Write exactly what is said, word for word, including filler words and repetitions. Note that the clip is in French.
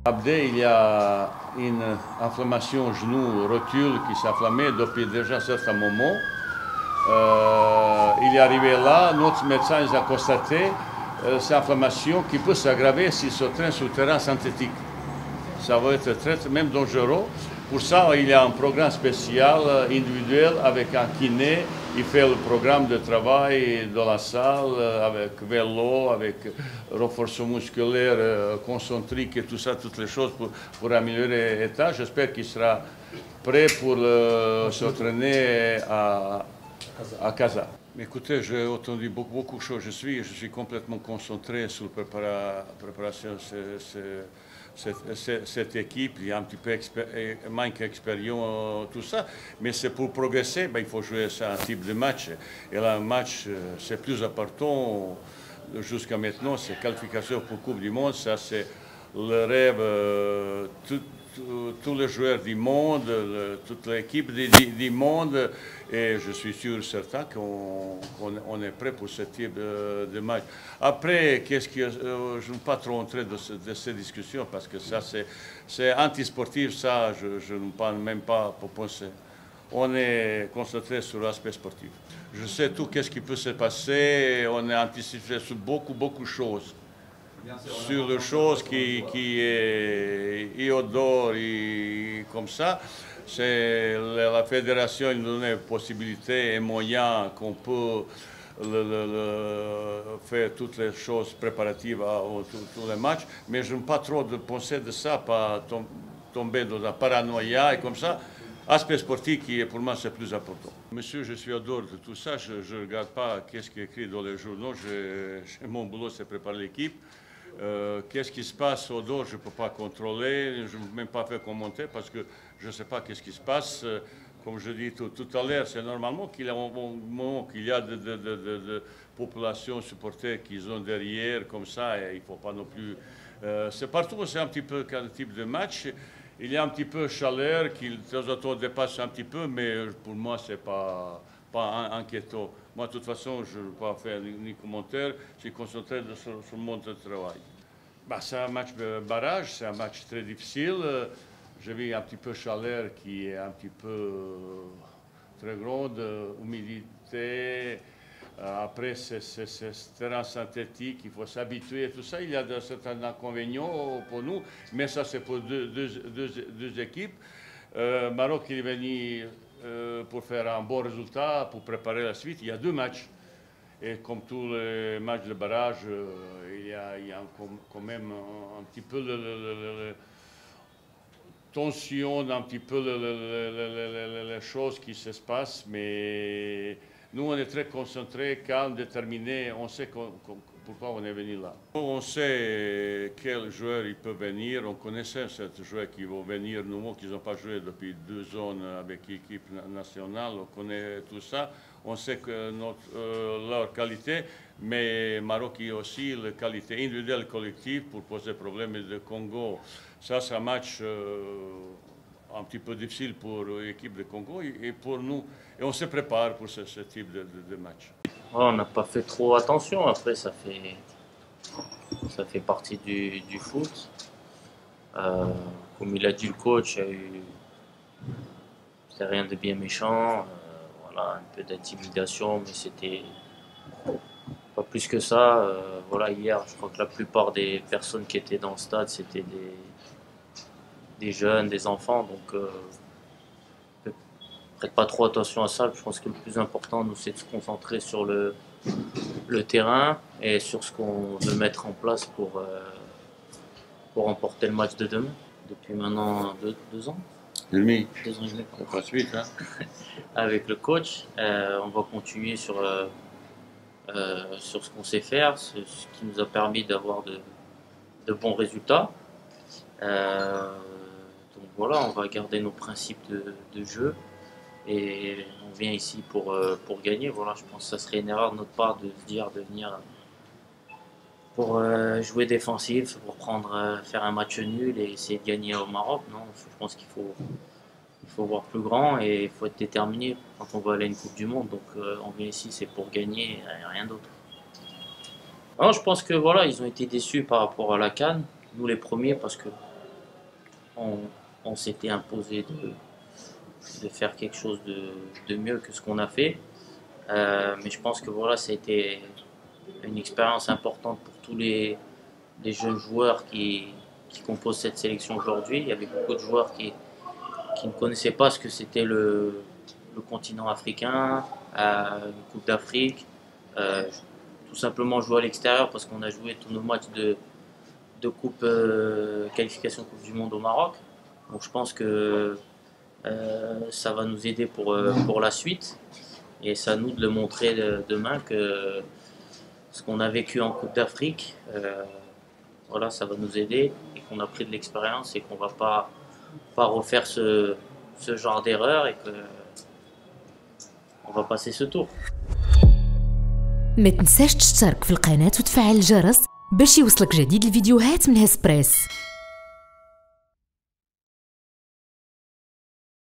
Abdé, il y a une inflammation genou rotule qui s'est enflammée depuis déjà un certain moment. Euh, il est arrivé là, notre médecin a constaté euh, cette inflammation qui peut s'aggraver s'il se traîne sur le terrain synthétique. Ça va être très, même dangereux. Pour ça, il y a un programme spécial, individuel, avec un kiné. Il fait le programme de travail dans la salle, avec vélo, avec renforcement musculaire, concentrique et tout ça, toutes les choses pour, pour améliorer l'état. J'espère qu'il sera prêt pour euh, s'entraîner à, à Casa. Écoutez, j'ai entendu beaucoup, beaucoup de choses. Je suis, je suis complètement concentré sur la préparation de cette, cette, cette équipe. Il y a un petit peu expé manque d'expérience, tout ça. Mais c'est pour progresser, ben, il faut jouer un type de match. Et là, un match, c'est plus important jusqu'à maintenant. C'est qualification pour Coupe du Monde. Ça, c'est le rêve. Euh, tout, tous les joueurs du monde, le, toute l'équipe du, du monde, et je suis sûr certain qu'on qu'on on est prêt pour ce type de, de match. Après, qu'est-ce que euh, je ne veux pas trop entrer de, ce, de ces discussions parce que ça c'est anti-sportif, ça je, je ne parle même pas pour penser. On est concentré sur l'aspect sportif. Je sais tout qu'est-ce qui peut se passer, on est anticipé sur beaucoup beaucoup de choses. Sur les choses qui, qui est Iodore et comme ça, c'est la fédération qui nous donne possibilité et moyens qu'on peut le, le, le, faire toutes les choses préparatives à, à tous les matchs, mais je n'aime pas trop de penser de ça, pas tomber dans la paranoïa et comme ça. Aspect sportif qui est pour moi c'est plus important. Monsieur, je suis au dehors de tout ça, je ne regarde pas qu'est-ce qui est écrit dans les journaux, je, mon boulot c'est préparer l'équipe. Euh, Qu'est-ce qui se passe au dehors, je ne peux pas contrôler, je ne peux même pas faire commenter parce que je ne sais pas qu'est-ce qui se passe. Euh, comme je dis tout, tout à l'heure, c'est normalement qu'il y a un moment qu'il y a de, de, de, de, de populations supporters qui sont derrière comme ça et il ne faut pas non plus... Euh, c'est partout, c'est un petit peu quel type de match. Il y a un petit peu de chaleur qui de temps en temps dépasse un petit peu, mais pour moi, ce n'est pas, pas inquiétant. Moi, de toute façon, je ne veux pas faire ni, ni commentaire, je suis concentré sur, sur mon travail. Bah, c'est un match de barrage, c'est un match très difficile. J'ai vu un petit peu de chaleur qui est un petit peu très grande, humidité. Après, c'est ce terrain synthétique, il faut s'habituer à tout ça. Il y a de, certains inconvénients pour nous, mais ça, c'est pour deux, deux, deux, deux équipes. Euh, Maroc, il est venu euh, pour faire un bon résultat, pour préparer la suite. Il y a deux matchs. Et comme tous les matchs de barrage, euh, il y a, il y a quand même un, un petit peu de tension, un petit peu les choses qui se passent, mais nous, on est très concentrés, calmes, déterminés. On sait qu on, qu pourquoi on est venu là. On sait quels joueurs ils peuvent venir. On connaissait ces joueurs qui vont venir nouveaux, qui n'ont pas joué depuis deux ans avec l'équipe nationale. On connaît tout ça. On sait que notre, euh, leur qualité, mais Maroc a aussi la qualité individuelle et collective pour poser problème de Congo. Ça, c'est un match euh, un petit peu difficile pour l'équipe de Congo et pour nous. Et on se prépare pour ce, ce type de, de, de match. Ouais, on n'a pas fait trop attention. Après, ça fait, ça fait partie du, du foot. Euh, comme il a dit le coach, il y a eu, c'était rien de bien méchant. Euh, voilà, un peu d'intimidation, mais c'était pas plus que ça. Euh, voilà, hier, je crois que la plupart des personnes qui étaient dans le stade, c'était des, des jeunes, des enfants. Donc, euh, prête pas trop attention à ça. Je pense que le plus important, nous, c'est de se concentrer sur le, le terrain et sur ce qu'on veut mettre en place pour, euh, pour remporter le match de demain. Depuis maintenant deux, deux ans. Demi. Deux ans et demi. On passe vite, hein. Avec le coach, euh, on va continuer sur, euh, euh, sur ce qu'on sait faire, ce, ce qui nous a permis d'avoir de, de bons résultats. Euh, donc voilà, on va garder nos principes de, de jeu. Et on vient ici pour, euh, pour gagner. Voilà, je pense que ça serait une erreur de notre part de se dire de venir pour euh, jouer défensif, pour prendre, euh, faire un match nul et essayer de gagner au Maroc. Non, je pense qu'il faut, il faut voir plus grand et il faut être déterminé quand on va aller à une Coupe du Monde. Donc euh, on vient ici, c'est pour gagner et rien d'autre. Alors, je pense que voilà, ils ont été déçus par rapport à la CAN, nous les premiers, parce que on, on s'était imposé de, de faire quelque chose de, de mieux que ce qu'on a fait. Euh, mais je pense que voilà, ça a été une expérience importante pour tous les, les jeunes joueurs qui, qui composent cette sélection aujourd'hui. Il y avait beaucoup de joueurs qui, qui ne connaissaient pas ce que c'était le, le continent africain, euh, une Coupe d'Afrique. Euh, tout simplement jouer à l'extérieur parce qu'on a joué tous nos matchs de, de coupe, euh, qualification Coupe du Monde au Maroc. Donc je pense que euh, ça va nous aider pour, euh, pour la suite. Et c'est à nous de le montrer de, demain que ce qu'on a vécu en Coupe d'Afrique, euh, voilà, ça va nous aider et qu'on a pris de l'expérience et qu'on ne va pas, pas refaire ce, ce genre d'erreur et qu'on va passer ce tour. ما تنساش تشترك في القناة وتفعل الجرس باش يوصلك جديد الفيديوهات من هسبريس.